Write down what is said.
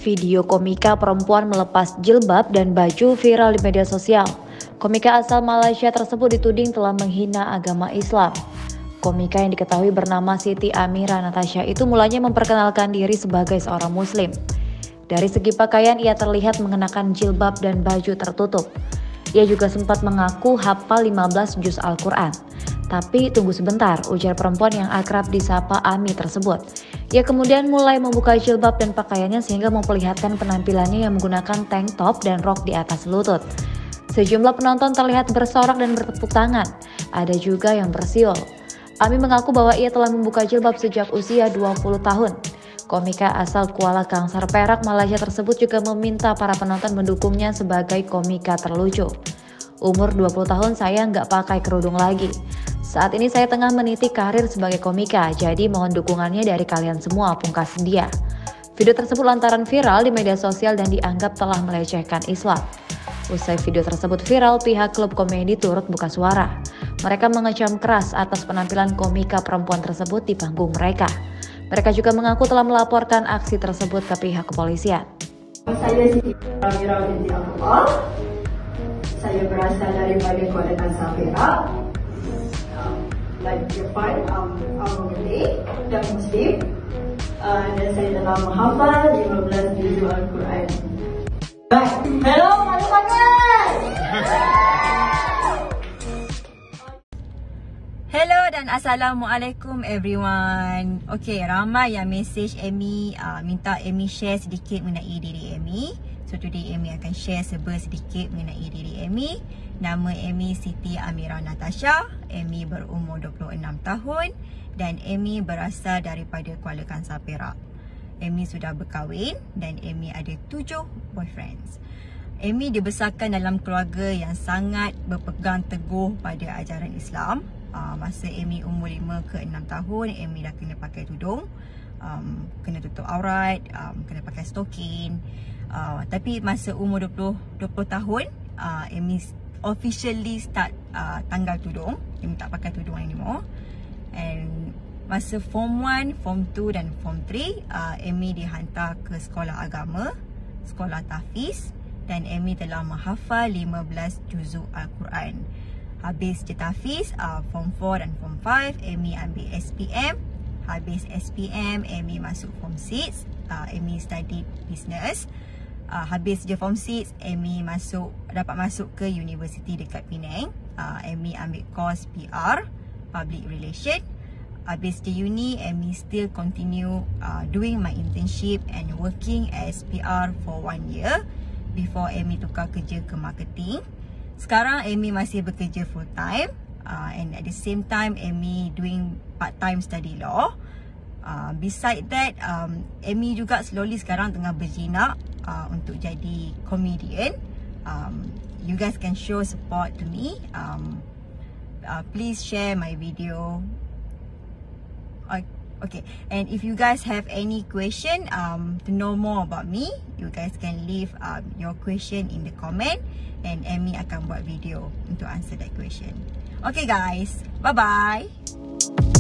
Video komika perempuan melepas jilbab dan baju viral di media sosial. Komika asal Malaysia tersebut dituding telah menghina agama Islam. Komika yang diketahui bernama Siti Amira Natasha itu mulanya memperkenalkan diri sebagai seorang muslim. Dari segi pakaian ia terlihat mengenakan jilbab dan baju tertutup. Ia juga sempat mengaku hafal 15 juz Al-Quran. Tapi tunggu sebentar, ujar perempuan yang akrab disapa Ami tersebut. Ia kemudian mulai membuka jilbab dan pakaiannya sehingga memperlihatkan penampilannya yang menggunakan tank top dan rok di atas lutut. Sejumlah penonton terlihat bersorak dan bertepuk tangan. Ada juga yang bersiul. Ami mengaku bahwa ia telah membuka jilbab sejak usia 20 tahun. Komika asal Kuala Kangsar, Perak, Malaysia tersebut juga meminta para penonton mendukungnya sebagai komika terlucu. Umur 20 tahun saya nggak pakai kerudung lagi. Saat ini saya tengah meniti karir sebagai komika, jadi mohon dukungannya dari kalian semua, pungkas dia. Video tersebut lantaran viral di media sosial dan dianggap telah melecehkan Islam. Usai video tersebut viral, pihak klub komedi turut buka suara. Mereka mengecam keras atas penampilan komika perempuan tersebut di panggung mereka. Mereka juga mengaku telah melaporkan aksi tersebut ke pihak kepolisian. Saya Siti Amira binti Abdullah. Saya berasal daripada Kuala Kangsar, Perak. Like you find, I'm Malay dan Muslim. Dan saya telah menghafal 15 juz Al-Quran. Hello, motherfuckers! Hello dan Assalamualaikum everyone. Okay, ramai yang message Amy minta Amy share sedikit mengenai diri Amy. So today Amy akan share sedikit mengenai diri Amy. Nama Amy Siti Amira Natasha. Amy berumur 26 tahun dan Amy berasal daripada Kuala Kangsar, Perak. Amy sudah berkahwin dan Amy ada 7 boyfriends. Amy dibesarkan dalam keluarga yang sangat berpegang teguh pada ajaran Islam. Masa Amy umur 5 ke 6 tahun, Amy dah kena pakai tudung, kena tutup aurat, kena pakai stokin. Tapi masa umur 20 tahun, Amy officially start tanggal tudung. Amy tak pakai tudung anymore. And masa form 1, form 2 dan form 3, Amy dihantar ke sekolah agama, sekolah tahfiz, dan Amy telah menghafal 15 juzuk Al-Quran. Habis je tahfiz, form 4 dan form 5, Amy ambil SPM. Habis SPM, Amy masuk form 6, Amy studied business. Habis je form 6, Amy dapat masuk ke universiti dekat Penang. Amy ambil course PR, Public Relation. Habis je uni, Amy still continue doing my internship and working as PR for 1 year before Amy tukar kerja ke marketing. Sekarang Amy masih bekerja full time and at the same time Amy doing part time study law. Beside that, Amy juga slowly sekarang tengah berjinak untuk jadi comedian. You guys can show support to me. Please share my video. Okay, and if you guys have any question to know more about me, you guys can leave your question in the comment and Amy akan buat video untuk answer that question. Okay guys, bye bye.